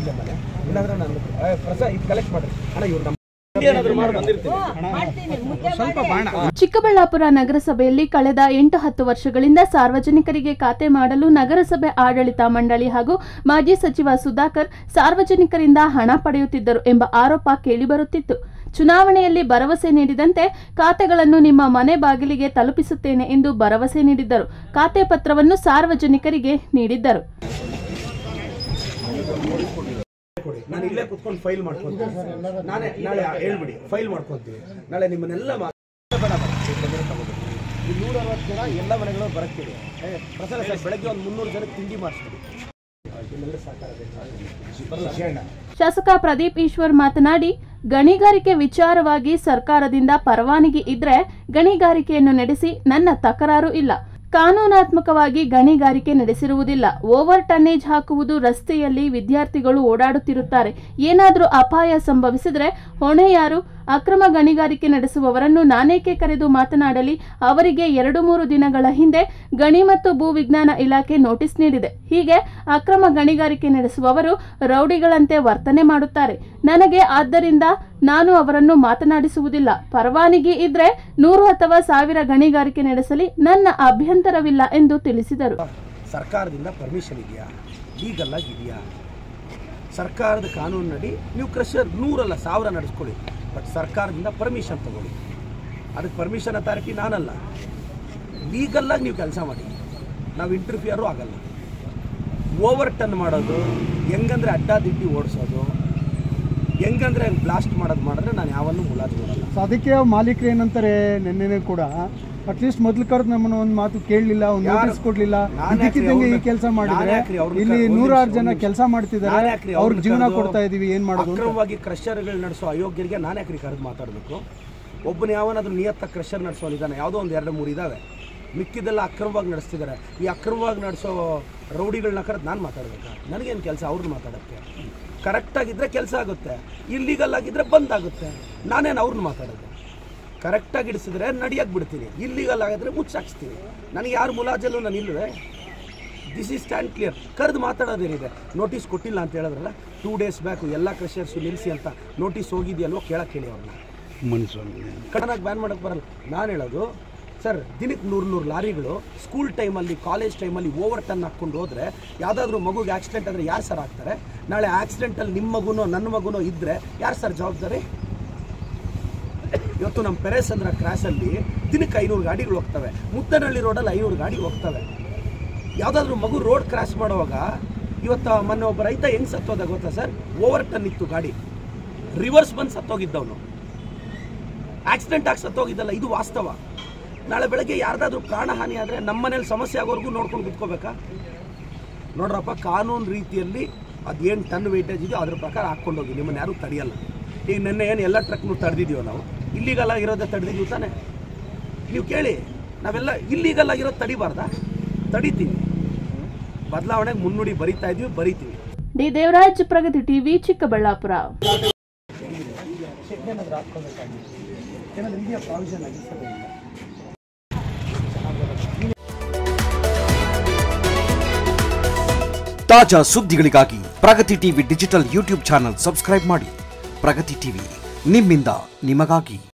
ಇದೆ ಮನೆ ಇಲ್ಲಾಂದ್ರೆ ನಾನು ಪ್ರಸಾದ ಇದು ಕಲೆಕ್ಟ್ ಮಾಡ್ರಿ ಅಣ್ಣ ಇವ್ರು ನಮ್ಮ ಚಿಕ್ಕಬಳ್ಳಾಪುರ ನಗರಸಭೆಯಲ್ಲಿ ಕಳೆದ 8-10 ವರ್ಷಗಳಿಂದ ಸಾರ್ವಜನಿಕರಿಗೆ ಖಾತೆ ಮಾಡಲು ನಗರಸಭೆ ಆಡಳಿತ ಮಂಡಳಿ ಹಾಗೂ ಮಾಜಿ ಸಚಿವ ಸುಧಾಕರ್ ಸಾರ್ವಜನಿಕರಿಂದ ಹಣ ಪಡೆಯುತ್ತಿದ್ದರು ಎಂಬ ಆರೋಪ ಕೇಳಿಬರುತ್ತಿತ್ತು. ಚುನಾವಣೆಯಲ್ಲಿ ಭರವಸೆ ನೀಡಿದಂತೆ ಖಾತೆಗಳನ್ನು ನಿಮ್ಮ ಮನೆ ಬಾಗಿಲಿಗೆ ತಲುಪಿಸುತ್ತೇನೆ ಎಂದು ಭರವಸೆ ನೀಡಿದ್ದರು. ಖಾತೆ ಪತ್ರವನ್ನು ಸಾರ್ವಜನಿಕರಿಗೆ ನೀಡಿದ್ದರು. ನಾನು ಇಲ್ಲೇ ಕುತ್ಕೊಂಡು ಫೈಲ್ ಮಾಡ್ಕೊಂತೀನಿ, ನಾನೇ ನಾಳೆ ಹೇಳ್ಬಿಡಿ ಫೈಲ್ ಮಾಡ್ಕೊತೀವಿ. ನಾಳೆ ನಿಮ್ಮನ್ನೆಲ್ಲ ಈ 160 ಜನ ಎಲ್ಲ ಮನೆಗಳು ಬರಕ್ಕಿದೆ. ಪ್ರಸಾದ ಸರ್ ಬೆಳಗ್ಗೆ ಒಂದು 300 ಜನಕ್ಕೆ ತಿಂಡಿ ಮಾಡಿಸ್ಬಿಡಿ. ಶಾಸಕ ಪ್ರದೀಪ್ ಈಶ್ವರ್ ಮಾತನಾಡಿ, ಗಣಿಗಾರಿಕೆ ವಿಚಾರವಾಗಿ ಸರ್ಕಾರದಿಂದ ಪರವಾನಗಿ ಇದ್ರೆ ಗಣಿಗಾರಿಕೆಯನ್ನು ನಡೆಸಿ, ನನ್ನ ತಕರಾರು ಇಲ್ಲ. ಕಾನೂನಾತ್ಮಕವಾಗಿ ಗಣಿಗಾರಿಕೆ ನಡೆಸಿರುವುದಿಲ್ಲ. ಓವರ್ ಟನ್ನೇಜ್ ಹಾಕುವುದು, ರಸ್ತೆಯಲ್ಲಿ ವಿದ್ಯಾರ್ಥಿಗಳು ಓಡಾಡುತ್ತಿರುತ್ತಾರೆ, ಏನಾದರೂ ಅಪಾಯ ಸಂಭವಿಸಿದರೆ ಹೊಣೆ ಯಾರು? ಅಕ್ರಮ ಗಣಿಗಾರಿಕೆ ನಡೆಸುವವರನ್ನು ನಾನೇಕೆ ಕರೆದು ಮಾತನಾಡಲಿ? ಅವರಿಗೆ 2-3 ದಿನಗಳ ಹಿಂದೆ ಗಣಿ ಮತ್ತು ಭೂ ವಿಜ್ಞಾನ ಇಲಾಖೆ ನೋಟಿಸ್ ನೀಡಿದೆ. ಹೀಗೆ ಅಕ್ರಮ ಗಣಿಗಾರಿಕೆ ನಡೆಸುವವರು ರೌಡಿಗಳಂತೆ ವರ್ತನೆ ಮಾಡುತ್ತಾರೆ. ನನಗೆ ಆದ್ದರಿಂದ ನಾನು ಅವರನ್ನು ಮಾತನಾಡಿಸುವುದಿಲ್ಲ. ಪರವಾನಗಿ ಇದ್ರೆ 100 ಅಥವಾ 1000 ಗಣಿಗಾರಿಕೆ ನಡೆಸಲಿ, ನನ್ನ ಅಭ್ಯಂತರವಿಲ್ಲ ಎಂದು ತಿಳಿಸಿದರು. ಸರ್ಕಾರದಿಂದ ಪರ್ಮಿಷನ್ ಇದೆಯಾ? ಲೀಗಲ್ ಆಗಿದೆಯಾ? ಸರ್ಕಾರದ ಕಾನೂನಿನಡಿ ನೀವು ಕ್ರಷರ್ 100 ಅಲ್ಲ 1000 ನಡೆಸ್ಕೊಳ್ಳಿ, ಬಟ್ ಸರ್ಕಾರದಿಂದ ಪರ್ಮಿಷನ್ ತಗೊಳ್ಳಿ. ಅದಕ್ಕೆ ಪರ್ಮಿಷನ್ ಅಥಾರಿಟಿ ನಾನಲ್ಲ. ಲೀಗಲ್ಲಾಗಿ ನೀವು ಕೆಲಸ ಮಾಡಿ, ನಾವು ಇಂಟರ್ಫಿಯರು ಆಗಲ್ಲ. ಓವರ್ ಟನ್ ಮಾಡೋದು, ಹೆಂಗಂದ್ರೆ ಅಡ್ಡಾದಿಡ್ಡಿ ಓಡಿಸೋದು, ಹೆಂಗಂದ್ರೆ ಬ್ಲಾಸ್ಟ್ ಮಾಡಿದ್ರೆ ನಾನು ಯಾವನ್ನೂ ಮುಲಾಜು ಮಾಡಲ್ಲ. ಅದಕ್ಕೆ ಮಾಲೀಕರು ಏನಂತಾರೆ, ನಿನ್ನೆ ಕೂಡ ಅಟ್ಲೀಸ್ಟ್ ಮೊದಲು ಕರೆದು ನಮ್ಮನ್ನು ಒಂದು ಮಾತು ಕೇಳಲಿಲ್ಲ, ಒಂದು ನೋಟಿಸ್ ಕೊಡಲಿಲ್ಲ, ಇದಕ್ಕಿದ್ದಂಗೆ ಈ ಕೆಲಸ ಮಾಡಿದ್ರೆ ಇಲ್ಲಿ 106 ಜನ ಕೆಲಸ ಮಾಡ್ತಿದ್ದಾರೆ, ಅವ್ರಿಗೆ ಜೀವನ ಕೊಡ್ತಾ ಇದೀವಿ, ಏನ್ ಮಾಡೋದು? ಅಕ್ರಮವಾಗಿ ಕ್ರಷರ್ಗಳು ನಡೆಸೋ ಅಯೋಗ್ಯರಿಗೆ ನಾನು ಯಾಕ್ರಿ ಕರೆದು ಮಾತಾಡಬೇಕು? ಒಬ್ಬನ ಯಾವನಾದ್ರೂ ನಿಯತ್ತ ಕ್ರಷರ್ ನಡೆಸೋನಿದ್ದಾನೆ, ಯಾವುದೋ ಒಂದು 2-3 ಇದಾವೆ, ಮಿಕ್ಕಿದೆಲ್ಲ ಅಕ್ರಮವಾಗಿ ನಡೆಸ್ತಿದ್ದಾರೆ. ಈ ಅಕ್ರಮವಾಗಿ ನಡೆಸೋ ರೌಡಿಗಳನ್ನ ಕರೆದು ನಾನು ಮಾತಾಡಬೇಕಾ? ನನಗೇನು ಕೆಲಸ ಅವ್ರನ್ನ ಮಾತಾಡೋಕ್ಕೆ? ಕರೆಕ್ಟಾಗಿದ್ದರೆ ಕೆಲಸ ಆಗುತ್ತೆ, ಇಲ್ಲೀಗಲ್ ಆಗಿದ್ದರೆ ಬಂದಾಗುತ್ತೆ. ನಾನೇನು ಅವ್ರನ್ನ ಮಾತಾಡೋದು? ಕರೆಕ್ಟಾಗಿ ಇಡಿಸಿದ್ರೆ ನಡಿಯಕ್ಕೆ ಬಿಡ್ತೀನಿ, ಇಲ್ಲೀಗಲ್ ಆಗಿದ್ರೆ ಮುಚ್ಚಾಕ್ಸ್ತೀನಿ. ನನಗೆ ಯಾರು ಮುಲಾಜಲ್ಲೂ ನಾನು ಇಲ್ಲವೇ? This is stand clear. ಕರೆದು ಮಾತಾಡೋದೇನಿದೆ? ನೋಟಿಸ್ ಕೊಟ್ಟಿಲ್ಲ ಅಂತ ಹೇಳಿದ್ರಲ್ಲ 2 ಡೇಸ್ ಬ್ಯಾಕು ಎಲ್ಲ ಕ್ರಷರ್ಸು ನಿಲ್ಲಿಸಿ ಅಂತ ನೋಟಿಸ್ ಹೋಗಿದೆಯಲ್ವೋ ಕೇಳಕ್ಕೆ ಹೇಳಿ ಅವ್ರನ್ನ. ಕಡನಾಗಿ ಬ್ಯಾನ್ ಮಾಡೋಕ್ಕೆ ಬರಲ್ಲ. ನಾನು ಹೇಳೋದು ಸರ್, ದಿನಕ್ಕೆ 100 ಲಾರಿಗಳು ಸ್ಕೂಲ್ ಟೈಮಲ್ಲಿ ಕಾಲೇಜ್ ಟೈಮಲ್ಲಿ ಓವರ್ ಟನ್ ಹಾಕ್ಕೊಂಡು ಹೋದರೆ ಯಾವುದಾದ್ರೂ ಮಗುಗೆ ಆಕ್ಸಿಡೆಂಟ್ ಆದರೆ ಯಾರು ಸರ್ ಆಗ್ತಾರೆ? ನಾಳೆ ಆಕ್ಸಿಡೆಂಟಲ್ಲಿ ನಿಮ್ಮ ಮಗುನೋ ನನ್ನ ಮಗುನೋ ಇದ್ದರೆ ಯಾರು ಸರ್ ಜವಾಬ್ದಾರಿ? ಇವತ್ತು ನಮ್ಮ ಪೆರೇಸಂದ್ರ ಕ್ರಾಸಲ್ಲಿ ದಿನಕ್ಕೆ 500 ಗಾಡಿಗಳು ಹೋಗ್ತವೆ, ಮುದ್ದನಹಳ್ಳಿ ರೋಡಲ್ಲಿ 500 ಗಾಡಿ ಹೋಗ್ತವೆ. ಯಾವುದಾದ್ರೂ ಮಗು ರೋಡ್ ಕ್ರಾಸ್ ಮಾಡುವಾಗ ಇವತ್ತು ಮೊನ್ನೆ ಒಬ್ಬ ರೈತ ಹೆಂಗೆ ಸತ್ತೋದ ಗೊತ್ತಾ ಸರ್? ಓವರ್ ಟನ್ ಇತ್ತು ಗಾಡಿ, ರಿವರ್ಸ್ ಬಂದು ಸತ್ತೋಗಿದ್ದವನು, ಆಕ್ಸಿಡೆಂಟ್ ಆಗಿ ಸತ್ತೋಗಿದ್ದಲ್ಲ. ಇದು ವಾಸ್ತವ. ನಾಳೆ ಬೆಳಗ್ಗೆ ಯಾರ್ದಾದ್ರೂ ಪ್ರಾಣಹಾನಿ ಆದರೆ ನಮ್ಮ ಮನೇಲಿ ಸಮಸ್ಯೆ ಆಗೋರ್ಗೂ ನೋಡ್ಕೊಂಡು ಕುತ್ಕೋಬೇಕಾ? ನೋಡ್ರಪ್ಪ, ಕಾನೂನು ರೀತಿಯಲ್ಲಿ ಅದೇನು ಟನ್ ವೆಯ್ಟೇಜ್ ಇದೆಯೋ ಅದ್ರ ಪ್ರಕಾರ ಹಾಕ್ಕೊಂಡೋಗಿ, ನಿಮ್ಮನ್ನು ಯಾರೂ ತಡೆಯಲ್ಲ. ಈಗ ನಿನ್ನೆ ಏನು ಎಲ್ಲ ಟ್ರಕ್ನು ತಡೆದಿದ್ದೀವೋ ನಾವು? ಇಲ್ಲೀಗಲ್ ಆಗಿರೋದೇ ತಡೆದಿದ್ದೀವಿ ತಾನೆ? ನೀವು ಕೇಳಿ, ನಾವೆಲ್ಲ ಇಲ್ಲೀಗಲ್ ಆಗಿರೋದು ತಡಿಬಾರ್ದಾ? ತಡಿತೀವಿ. ಬದಲಾವಣೆಗೆ ಮುನ್ನುಡಿ ಬರಿತಾ ಇದೀವಿ, ಬರಿತೀವಿ. D Devaraj, Pragathi TV, Chikkaballapura. ತಾಜಾ ಸುದ್ದಿಗಳಿಗಾಗಿ Pragathi TV digital YouTube channel subscribe ಮಾಡಿ. ಪ್ರಗತಿ ಟಿವಿ, ನಿಮ್ಮಿಂದ ನಿಮಗಾಗಿ.